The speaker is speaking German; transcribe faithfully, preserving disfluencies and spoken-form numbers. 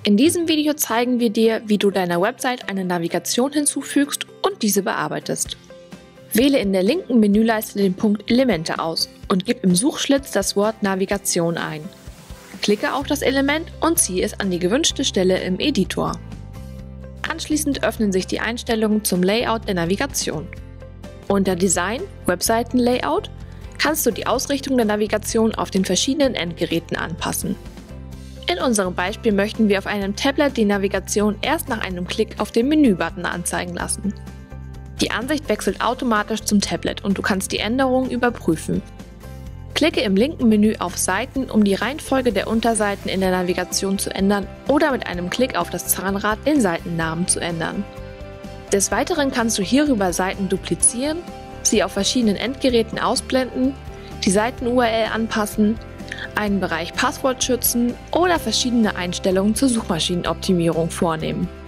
In diesem Video zeigen wir dir, wie du deiner Website eine Navigation hinzufügst und diese bearbeitest. Wähle in der linken Menüleiste den Punkt Elemente aus und gib im Suchschlitz das Wort Navigation ein. Klicke auf das Element und ziehe es an die gewünschte Stelle im Editor. Anschließend öffnen sich die Einstellungen zum Layout der Navigation. Unter Design, Webseitenlayout kannst du die Ausrichtung der Navigation auf den verschiedenen Endgeräten anpassen. In unserem Beispiel möchten wir auf einem Tablet die Navigation erst nach einem Klick auf den Menü-Button anzeigen lassen. Die Ansicht wechselt automatisch zum Tablet und du kannst die Änderungen überprüfen. Klicke im linken Menü auf Seiten, um die Reihenfolge der Unterseiten in der Navigation zu ändern oder mit einem Klick auf das Zahnrad den Seitennamen zu ändern. Des Weiteren kannst du hierüber Seiten duplizieren, sie auf verschiedenen Endgeräten ausblenden, die Seiten-U R L anpassen, einen Bereich Passwort schützen oder verschiedene Einstellungen zur Suchmaschinenoptimierung vornehmen.